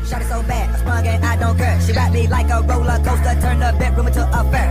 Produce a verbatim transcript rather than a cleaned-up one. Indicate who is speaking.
Speaker 1: Shot it so bad, I sprung and I don't care. She ride me like a roller coaster, turn the bedroom into a fair.